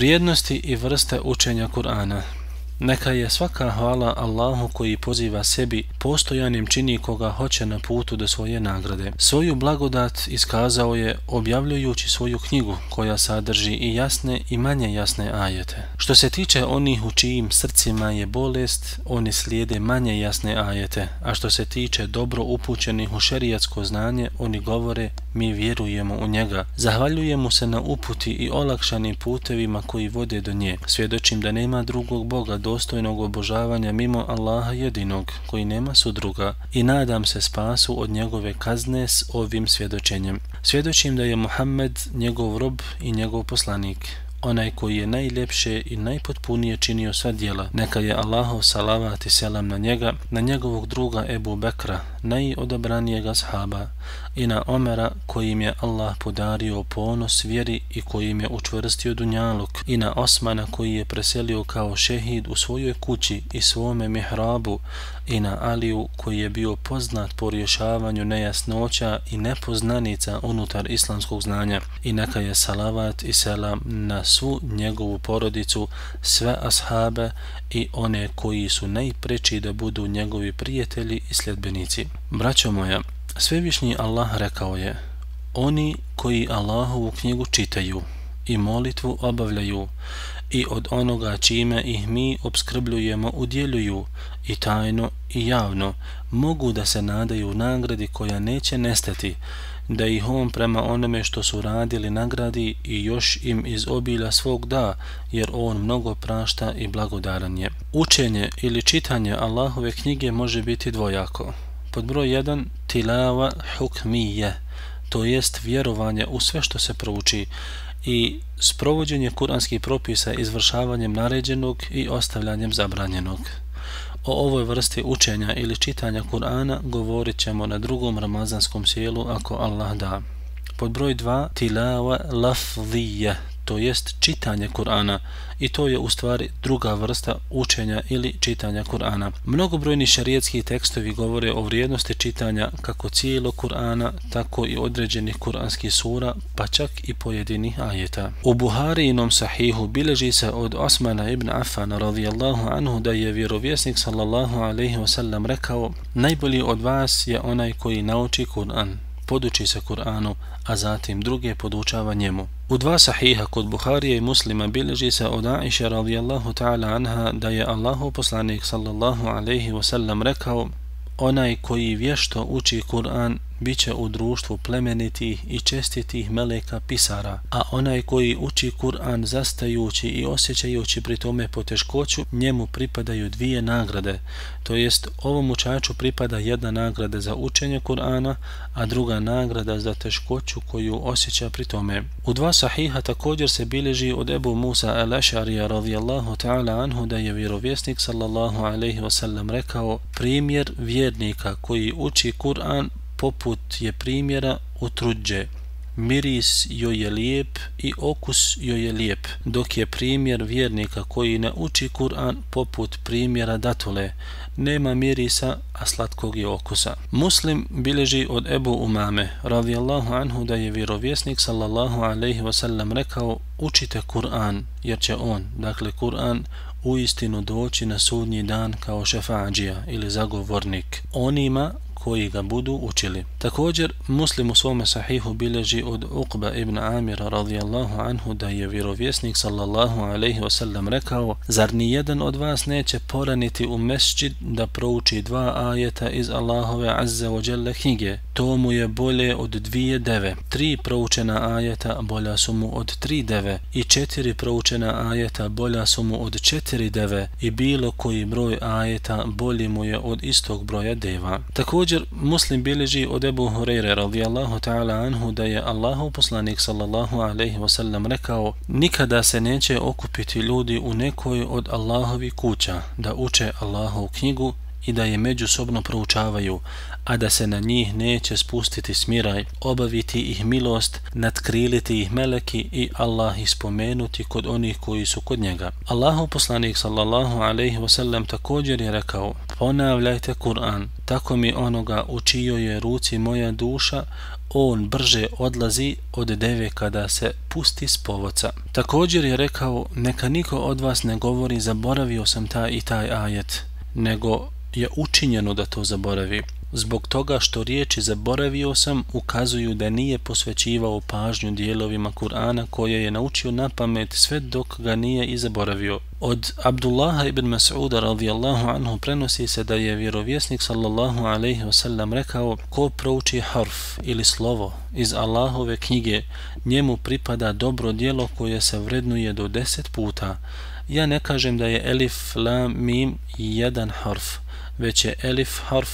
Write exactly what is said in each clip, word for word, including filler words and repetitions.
Vrijednosti i vrste učenja Kur'ana. Neka je svaka hvala Allahu koji poziva sebi, postojanim čini koga hoće na putu do svoje nagrade. Svoju blagodat iskazao je objavljujući svoju knjigu koja sadrži i jasne i manje jasne ajete. Što se tiče onih u čijim srcima je bolest, oni slijede manje jasne ajete, a što se tiče dobro upućenih u šerijatsko znanje, oni govore mi vjerujemo u njega. Zahvaljujemo se na uputi i olakšanim putevima koji vode do nje. Svjedočim da nema drugog Boga dostojnog obožavanja mimo Allaha jedinog, koji nema sudruga, i nadam se spasu od njegove kazne s ovim svjedočenjem. Svjedočim da je Muhammed njegov rob i njegov poslanik, onaj koji je najljepše i najpotpunije činio sva djela. Neka je Allahov salavat i selam na njega, na njegovog druga Ebu Bekra, najodabranijeg ashaba, i na Omera kojim je Allah podario ponos vjeri i kojim je učvrstio dunjaluk, i na Osmana koji je preselio kao šehid u svojoj kući i svome mihrabu, i na Aliju koji je bio poznat po rješavanju nejasnoća i nepoznanica unutar islamskog znanja. I neka je salavat i selam na svu njegovu porodicu, sve ashabe i one koji su najpreči da budu njegovi prijatelji i sljedbenici. Braćo moja, Svevišnji Allah rekao je: oni koji Allahovu knjigu čitaju i molitvu obavljaju i od onoga čime ih mi opskrbljujemo udjeljuju i tajno i javno, mogu da se nadaju nagradi koja neće nestati, da ih on prema onome što su radili nagradi i još im iz obilja svog da, jer on mnogo prašta i blagodaran je. Učenje ili čitanje Allahove knjige može biti dvojako. Pod broj jedan, tilava hukmije, to jest vjerovanje u sve što se prouči i sprovođenje kuranskih propisa izvršavanjem naređenog i ostavljanjem zabranjenog. O ovoj vrsti učenja ili čitanja Kur'ana govorit ćemo na drugom ramazanskom sjelu ako Allah da. Pod broj dva, tilava lafzije, to jest čitanje Kur'ana, i to je u stvari druga vrsta učenja ili čitanja Kur'ana. Mnogobrojni šerijetski tekstovi govore o vrijednosti čitanja kako cijelog Kur'ana, tako i određenih kuranskih sura, pa čak i pojedinih ajeta. U Buharijinom sahihu bileži se od Osmana ibn Affana radijallahu anhu da je vjerovjesnik sallallahu alaihi wasallam rekao: najbolji od vas je onaj koji nauči Kur'an, poduči se Kur'anu, a zatim druge podučava njemu. U dva sahiha kod Buharije i Muslima bileži se od Aisha radijallahu ta'ala anha da je Allahov poslanik sallallahu alaihi wasallam rekao: onaj koji vješto uči Kur'an bit će u društvu plemenitih i čestitih meleka pisara, a onaj koji uči Kur'an zastajući i osjećajući pri tome poteškoću, njemu pripadaju dvije nagrade, to jest ovom učaču pripada jedna nagrada za učenje Kur'ana, a druga nagrada za teškoću koju osjeća pri tome. U dva sahiha također se bilježi od Ebu Musa al-Ašarija radijallahu ta'ala anhu da je vjerovjesnik sallallahu alaihi wasallam rekao: primjer vjernika koji uči Kur'an poput je primjera utruđe, miris joj je lijep i okus joj je lijep, dok je primjer vjernika koji ne uči Kur'an poput primjera datule, nema mirisa, a slatkog je okusa. Muslim bileži od Ebu Umame radijallahu anhu da je vjerovjesnik sallallahu alaihi wasallam rekao: učite Kur'an, jer će on, dakle Kur'an, uistinu doći na sudnji dan kao šefađija ili zagovornik onima koji ga budu učili. Također, Muslim u svome sahihu bileži od Uqba ibn Amira radijallahu anhu da je vjerovjesnik sallallahu alaihi wasallam rekao: zar ni jedan od vas neće poraniti u mesdžid da prouči dva ajeta iz Allahove azza wa jalla knjige? To mu je bolje od dvije deve. Tri proučena ajeta bolja su mu od tri deve i četiri proučena ajeta bolja su mu od četiri deve i bilo koji broj ajeta bolji mu je od istog broja deva. Također, Muslim bileži od Ebu Hureyre radijallahu ta'ala anhu da je Allahov poslanik sallallahu alaihi wasallam rekao: nikada se neće okupiti ljudi u nekoj od Allahovi kuća da uče Allahovu knjigu i da je međusobno proučavaju, a da se na njih neće spustiti smiraj, obaviti ih milost, natkriliti ih meleki i Allah ispomenuti kod onih koji su kod njega. Allahov poslanik sallallahu alejhi ve sellem također je rekao: ponavljajte Kur'an, tako mi onoga u čijoj je ruci moja duša, on brže odlazi od deve kada se pusti s povodca. Također je rekao: neka niko od vas ne govori zaboravio sam taj i taj ajet, nego je učinjeno da to zaboravi, zbog toga što riječi zaboravio sam ukazuju da nije posvećivao pažnju dijelovima Kur'ana koje je naučio na pamet sve dok ga nije i zaboravio. Od Abdullaha ibn Mas'uda radijallahu anhu prenosi se da je vjerovjesnik sallallahu alejhi ve sellem rekao: ko prouči harf ili slovo iz Allahove knjige, njemu pripada dobro djelo koje se vrednuje do deset puta. Ja ne kažem da je elif, lam, mim jedan harf, već je elif harf,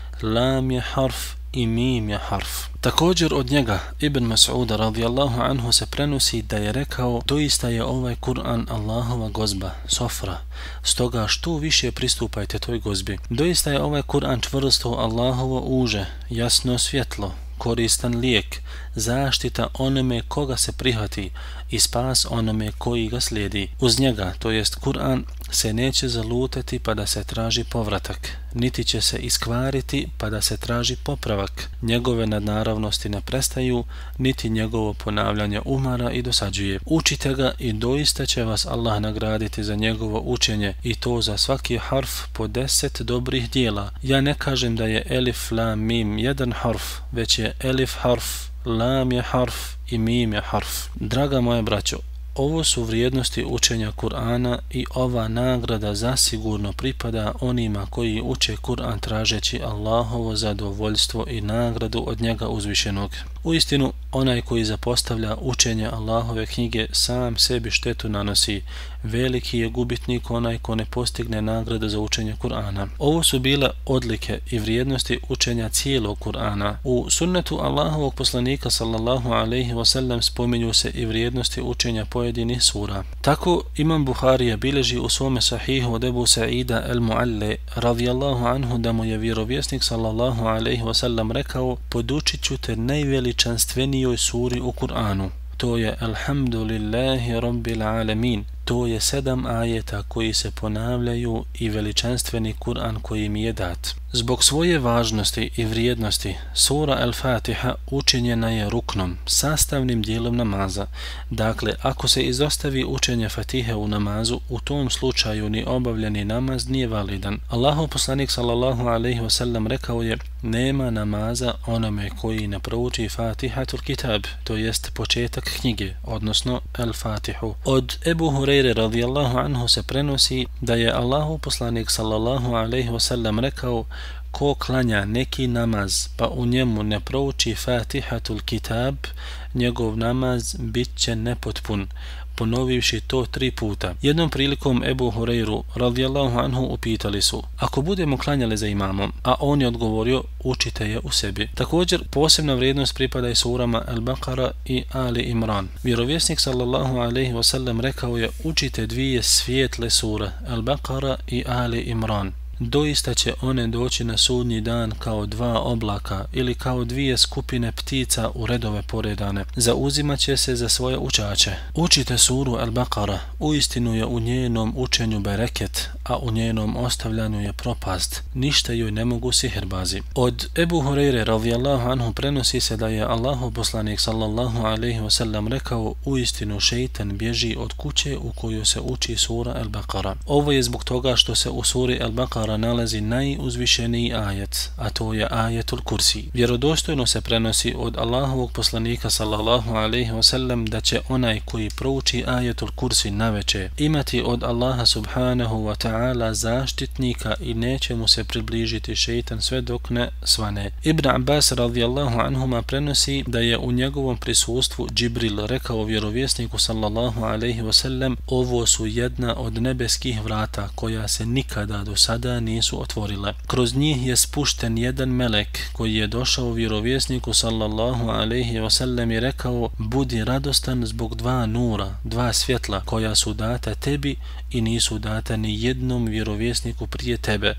lam je harf i mim je harf. Također od njega, Ibn Mas'uda radijallahu anhu, se prenosi da je rekao: doista je ovaj Kur'an Allahova gozba, sofra, stoga što više pristupajte toj gozbi. Doista je ovaj Kur'an čvrsto Allahovo uže, jasno svjetlo, koristan lijek, zaštita onome koga se prihvati i spas onome koji ga slijedi. Uz njega, to jest Kur'an, se neće zalutati pa da se traži povratak, niti će se iskvariti pa da se traži popravak. Njegove nadnaravnosti ne prestaju, niti njegovo ponavljanje umara i dosađuje. Učite ga i doista će vas Allah nagraditi za njegovo učenje, i to za svaki harf po deset dobrih dijela. Ja ne kažem da je elif, lam, mim jedan harf, već je elif harf, lam je harf i mim je harf. Draga moja braćo, ovo su vrijednosti učenja Kur'ana i ova nagrada zasigurno pripada onima koji uče Kur'an tražeći Allahovo zadovoljstvo i nagradu od njega uzvišenog. Uistinu, onaj koji zapostavlja učenje Allahove knjige sam sebi štetu nanosi. Veliki je gubitnik onaj ko ne postigne nagradu za učenje Kur'ana. Ovo su bile odlike i vrijednosti učenja cijelog Kur'ana. U sunnetu Allahovog poslanika sallallahu alejhi ve sellem spominju se i vrijednosti učenja pojedinih sura. Tako Imam Buharija bilježi u svome sahihu od Ebu Sa'ida el-Mu'alle radijallahu anhu da mu je vjerovjesnik sallallahu alejhi ve sellem rekao: podučit ću te najveličanstvenijoj suri u Kur'anu. To je Alhamdulillahi Rabbil Alamin. To je sedam ajeta koji se ponavljaju i veličanstveni Kur'an koji mi je dat. Zbog svoje važnosti i vrijednosti, sura Al-Fatiha učinjena je ruknom, sastavnim dijelom namaza. Dakle, ako se izostavi učenje Fatihe u namazu, u tom slučaju ni obavljeni namaz nije validan. Allahov poslanik sallallahu alejhi ve sellem rekao je: nema namaza onome koji ne prouči Fatihatul Kitab, to jest početak knjige, odnosno Al-Fatihu. Od Ebu Hureyre radijallahu anhu se prenosi da je Allahov poslanik sallallahu alejhi ve sellem rekao: ko klanja neki namaz pa u njemu ne prouči Fatihatul Kitab, njegov namaz bit će nepotpun, ponovivši to tri puta. Jednom prilikom Ebu Hureyru radijallahu anhu upitali su: ako budemo klanjali za imamom, a on je odgovorio: učite je u sebi. Također posebna vrijednost pripada i surama Al-Baqara i Ali Imran. Vjerovjesnik sallallahu alejhi ve sellem rekao je: učite dvije svijetle sure Al-Baqara i Ali Imran. Doista će one doći na sudnji dan kao dva oblaka ili kao dvije skupine ptica u redove poredane. Zauzimat će se za svoje učače. Učite suru Al-Baqara, uistinu je u njenom učenju bereket, a u njenom ostavljanju je propast. Ništa joj ne mogu sihirbazi. Od Ebu Hureyre radijallahu anhu prenosi se da je Allahov poslanik sallallahu alejhi ve sellem rekao: uistinu šeitan bježi od kuće u kojoj se uči sura Al-Baqara. Ovo je zbog toga što se u suri Al-Baqara nalazi najuzvišeniji ajet, a to je ajetul kursi. Vjerodostojno se prenosi od Allahovog poslanika sallallahu alejhi ve sellem da će onaj koji prouči ajetul kursi naveče imati od Allaha subhanahu wa ta'ala zaštitnika i neće mu se približiti šeitan sve dok ne svane. Ibn Abbas radijallahu anhuma prenosi da je u njegovom prisustvu Džibril rekao vjerovjesniku sallallahu alejhi ve sellem: ovo su jedna od nebeskih vrata koja se nikada do sada nisu otvorile. Kroz njih je spušten jedan melek koji je došao vjerovjesniku sallallahu alejhi ve sellem i rekao: budi radostan zbog dva nura, dva svjetla koja su data tebi i nisu data ni jednom vjerovjesniku prije tebe.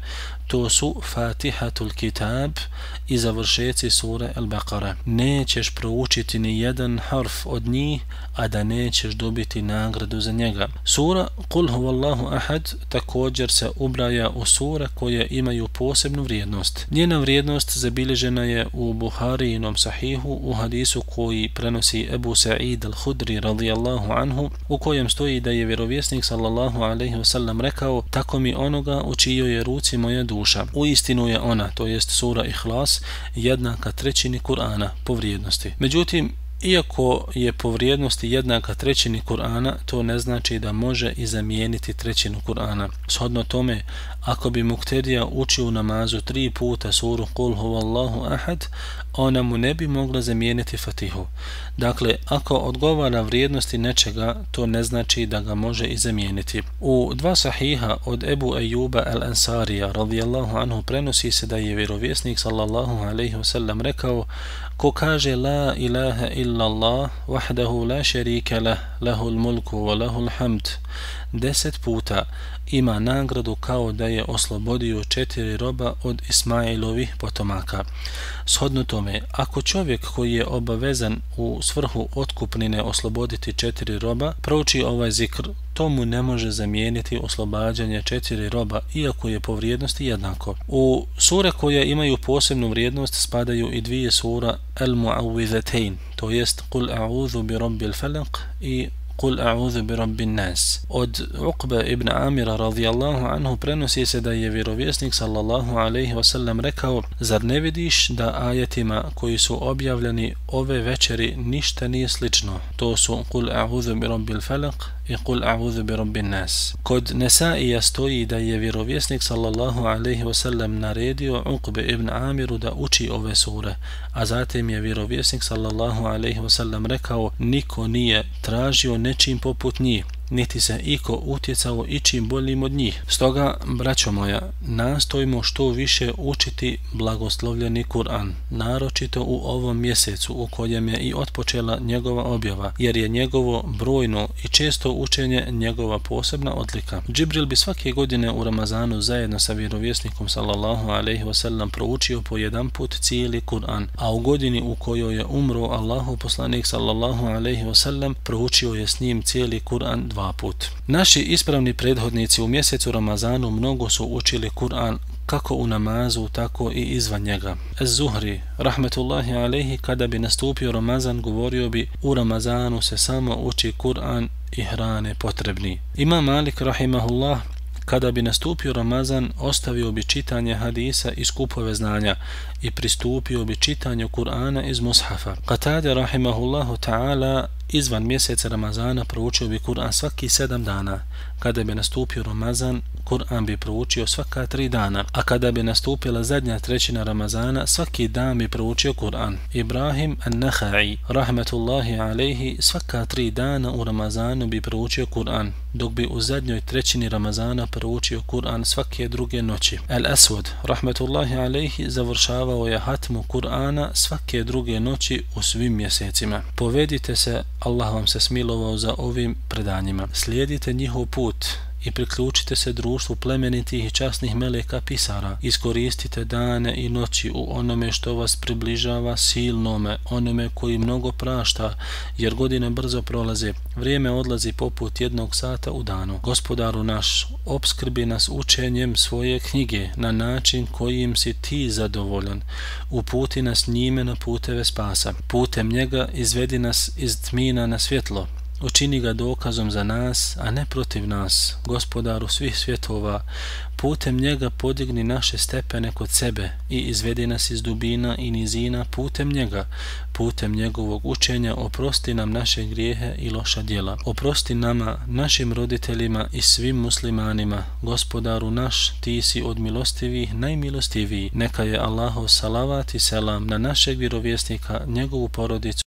To su Fatihatul Kitab i završeci sure Al-Baqara. Nećeš proučiti ni jedan harf od njih, a da nećeš dobiti nagradu za njega. Sura Qul huvallahu ahad također se ubraja u sure koje imaju posebnu vrijednost. Njena vrijednost zabilježena je u Buharijinom sahihu u hadisu koji prenosi Ebu Sa'id al-Hudri radijallahu anhu, u kojem stoji da je vjerovjesnik sallallahu alejhi ve sellem rekao: tako mi onoga u čijoj je ruci moja duša. Uistinu je ona, to jest sura Ihlas, jednaka trećini Kur'ana po vrijednosti. Međutim, iako je po vrijednosti jednaka trećini Kur'ana, to ne znači da može i zamijeniti trećinu Kur'ana. Shodno tome, ako bi muktedija učio u namazu tri puta suru Qul huvallahu ahad, ona mu ne bi mogla zamijeniti Fatihu. Dakle, ako odgovara vrijednosti nečega, to ne znači da ga može i zamijeniti. U dva sahiha od Ebu Ejuba al-Ansarija radijallahu anhu prenosi se da je vjerovjesnik sallallahu alejhi ve sellem rekao: ko kaže la ilaha illa Allah wahdahu la sharika lah lahul mulku wa lahul hamd deset puta, ima nagradu kao da je oslobodio četiri roba od Ismailovih potomaka. Shodno tome, ako čovjek koji je obavezan u svrhu otkupnine osloboditi četiri roba prouči ovaj zikr, to mu ne može zamijeniti oslobađanje četiri roba, iako je po vrijednosti jednako. U sure koje imaju posebnu vrijednost spadaju i dvije sura Al-Mu'awwidhatayn, to jest Qul a'udhu bi rabbil falaq i Qul a'udhu bi rabbin nas. Od Uqba ibn Amira radijallahu anhu prenosi se da je vjerovjesnik sallallahu alejhi ve sellem rekao: zar ne vidiš da ajetima koji su objavljeni ove večeri ništa nije slično? To su Qul a'udhu bi rabbil falaq i Qul a'udhu bi rabbin nas. Kod Nesaija stoji da je vjerovjesnik sallallahu alejhi ve sellem naredio Uqbe ibn Amiru da uči ove sure, a zatim je vjerovjesnik sallallahu alejhi ve sellem rekao: niko nije tražio nečim poput njih, niti se iko utjecao ičim boljim od njih. Stoga, braćo moja, nastojimo što više učiti blagoslovljeni Kur'an, naročito u ovom mjesecu u kojem je i otpočela njegova objava, jer je njegovo brojno i često učenje njegova posebna odlika. Džibril bi svake godine u Ramazanu zajedno sa vjerovjesnikom sallallahu alejhi ve sellem proučio po jedan put cijeli Kur'an, a u godini u kojoj je umro Allahu poslanik sallallahu alejhi ve sellem proučio je s njim cijeli Kur'an dva put. Naši ispravni prethodnici u mjesecu Ramazanu mnogo su učili Kur'an kako u namazu, tako i izvan njega. Az-Zuhri, rahmetullahi alejhi, kada bi nastupio Ramazan, govorio bi: u Ramazanu se samo uči Kur'an i hrane potrebni. Imam Malik, rahimahullah, kada bi nastupio Ramazan, ostavio bi čitanje hadisa i skupove znanja i pristupio bi čitanju Kur'ana iz mushafa. Qatade, rahimahullahu ta'ala, izvan mjeseca Ramazana proučio bi Kur'an svaki sedam dana. Kada bi nastupio Ramazan, Kur'an bi proučio svaka tri dana, a kada bi nastupila zadnja trećina Ramazana, svaki dan bi proučio Kur'an. Ibrahim an-Nakha'i, rahmetullahi alejhi, svaka tri dana u Ramazanu bi proučio Kur'an, dok bi u zadnjoj trećini Ramazana proučio Kur'an svake druge noći. Al-Aswad, rahmetullahi alejhi, završavao je hatmu Kur'ana svake druge noći u svim mjesecima. Povedite se, Allah vam se smilovao za ovim predanjima. Slijedite njihov put i priključite se društvu plemenitih i časnih meleka pisara. Iskoristite dane i noći u onome što vas približava silnome, onome koji mnogo prašta, jer godine brzo prolaze. Vrijeme odlazi poput jednog sata u danu. Gospodaru naš, opskrbi nas učenjem svoje knjige na način kojim si ti zadovoljan. Uputi nas njime na puteve spasa. Putem njega izvedi nas iz tmina na svjetlo. Učini ga dokazom za nas, a ne protiv nas, Gospodaru svih svjetova. Putem njega podigni naše stepene kod sebe i izvedi nas iz dubina i nizina putem njega. Putem njegovog učenja oprosti nam naše grijehe i loša djela. Oprosti nama, našim roditeljima i svim muslimanima. Gospodaru naš, ti si od milostivih najmilostiviji. Neka je Allahov salavat i selam na našeg vjerovjesnika, njegovu porodicu